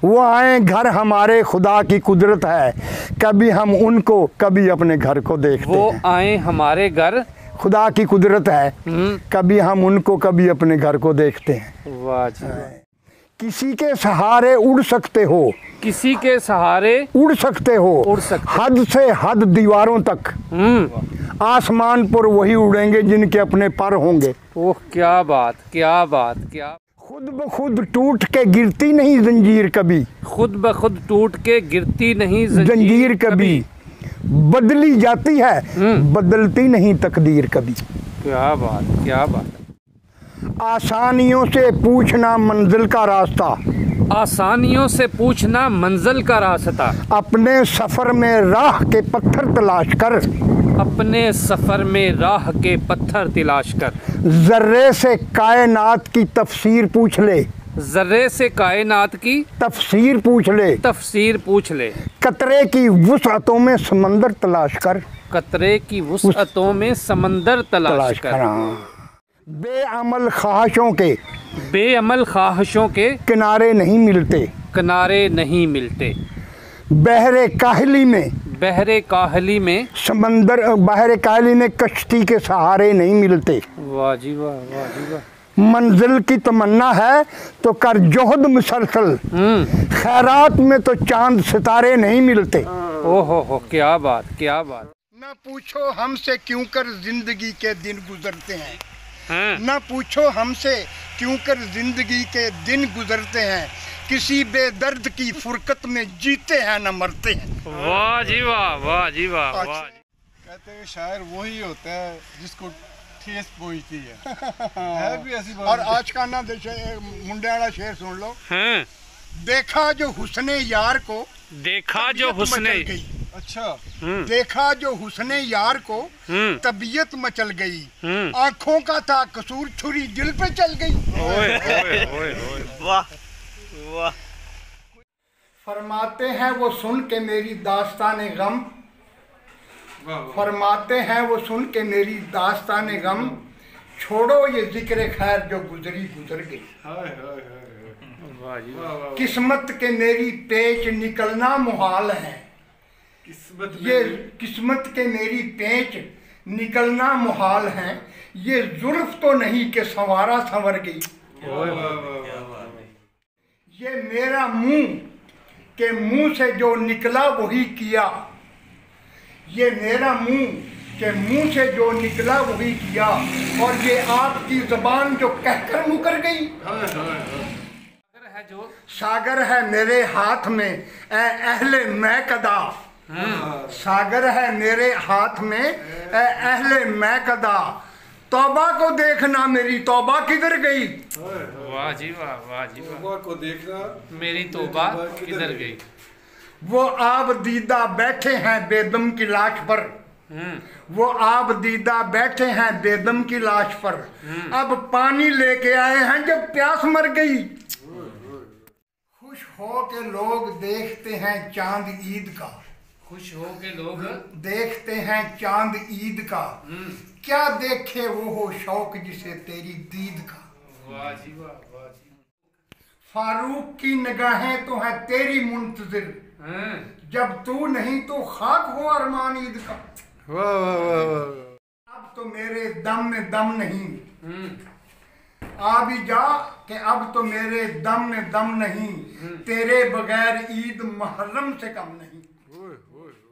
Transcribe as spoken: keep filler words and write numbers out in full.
वो आए घर हमारे, खुदा की कुदरत है, कभी हम उनको कभी अपने घर को देखते वो हैं। आए हमारे घर, खुदा की कुदरत है, कभी हम उनको कभी अपने घर को देखते हैं। वाह जी वाह। किसी के सहारे उड़ सकते हो, किसी के सहारे उड़ सकते हो, उड़ सकते हद से हद दीवारों तक, आसमान पर वही उड़ेंगे जिनके अपने पर होंगे। ओह क्या बात, क्या बात, क्या। खुद ब खुद टूट के गिरती नहीं जंजीर कभी, खुद ब खुद टूट के गिरती नहीं जंजीर कभी, बदली जाती है बदलती नहीं तकदीर कभी। क्या बात, क्या बात। आसानियों से पूछना मंजिल का रास्ता, आसानियों से पूछना मंजिल का रास्ता, अपने सफर में राह के पत्थर तलाश कर, अपने सफर में राह के पत्थर तलाश कर, जर्रे से कायनात की तफसीर पूछ ले, जर्रे से कायनात की तफसीर पूछ ले, तफसीर पूछ ले, कतरे की वुसअतों में समंदर तलाश कर, कतरे की वुसअतों में समंदर तलाश, तलाश कर, कर। बेअमल ख्वाहिशों के, बेअमल ख्वाहिशों के किनारे नहीं मिलते, किनारे नहीं मिलते, बहरे काहली में, बहरे काहली में, समंदर बहरे काहली में कश्ती के सहारे नहीं मिलते। वाह जी वाह, वाह जी वाह। मंजिल की तमन्ना है तो कर जोहद मुसलसल, खैरात में तो चांद सितारे नहीं मिलते। ओहो हो, क्या बात, क्या बात। न पूछो हमसे क्यों कर जिंदगी के दिन गुजरते हैं, हाँ। न पूछो हमसे क्यों कर जिंदगी के दिन गुजरते हैं, किसी बेदर्द की फुरकत में जीते हैं न मरते हैं। वाह जी वाह, वाह जी वाह, वाह। कहते हैं शायर वही होता है जिसको ठेस पहुंचती है। है भी ऐसी बात। और आज का ना मुंडे वाला शेर सुन लो। हाँ। देखा जो हुस्ने यार को, देखा जो हुस्ने, अच्छा, देखा जो हुस्ने यार को तबीयत मचल गई, आंखों का था कसूर छुरी दिल पे चल गई। ओए ओए ओए ओए, वाह वाह। फरमाते हैं वो सुन के मेरी दास्ताने गम, फरमाते हैं वो सुन के मेरी दास्ताने गम, छोड़ो ये जिक्र खैर जो गुजरी गुजर गई। किस्मत के मेरी पेच निकलना मुहाल है, किस्मत ये किस्मत के मेरी पेच निकलना मुहाल है, ये जुल्फ तो नहीं कि संवारा संवर गई। ये मेरा मुंह के मुंह से जो निकला वही किया, ये मेरा मुंह के मुंह से जो निकला वही किया, और ये आपकी जबान जो कहकर मुकर गई। जो सागर है मेरे हाथ में ए अहले मैं कदा, सागर है मेरे हाथ में ए अहले मैं कदा, तौबा को देखना मेरी तौबा किधर गई। वाह जी वाह, वाह जी वाह। तौबा को देखना मेरी तौबा किधर गई। वो आप दीदा बैठे हैं बेदम की लाश पर, वो आप दीदा बैठे हैं बेदम की लाश पर, अब पानी लेके आए हैं जब प्यास मर गई। खुश हो के लोग देखते हैं चांद ईद का, खुश हो के लोग देखते हैं चांद ईद का, क्या देखे वो हो शौक जिसे तेरी दीद का। वाह जी वाह, वाह जी। फारूक की निगाहें तो है तेरी मुंतजिर, जब तू नहीं तो खाक हो अरमान ईद का। वाह वाह वाह वाह। अब तो मेरे दम में दम नहीं, आ भी जा कि अब तो मेरे दम में दम नहीं, तेरे बगैर ईद मुहर्रम से कम नहीं।